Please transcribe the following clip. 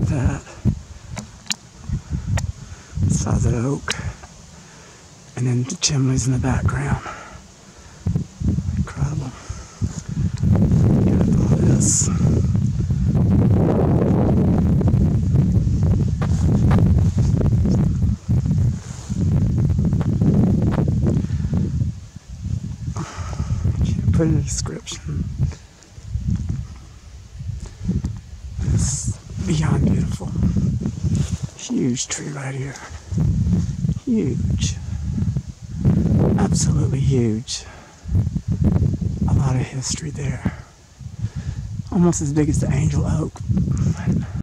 that. The size of the oak. And then the chimneys in the background. Incredible. Look at all this. Can't put in a description. It's beyond beautiful. Huge tree right here. Huge. Absolutely huge. A lot of history there. Almost as big as the angel oak.